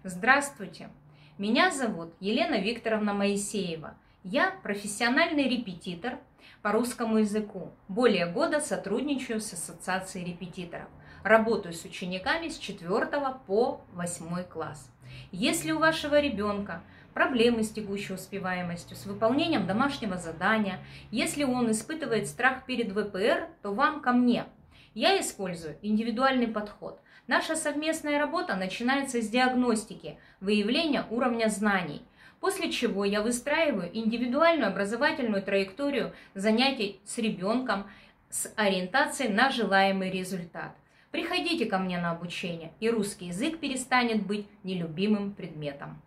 Здравствуйте, меня зовут Елена Викторовна Моисеева. Я профессиональный репетитор по русскому языку. Более года сотрудничаю с Ассоциацией репетиторов. Работаю с учениками с 4 по 8 класс. Если у вашего ребенка проблемы с текущей успеваемостью, с выполнением домашнего задания, если он испытывает страх перед ВПР, то вам ко мне. Я использую индивидуальный подход. Наша совместная работа начинается с диагностики, выявления уровня знаний, после чего я выстраиваю индивидуальную образовательную траекторию занятий с ребенком с ориентацией на желаемый результат. Приходите ко мне на обучение, и русский язык перестанет быть нелюбимым предметом.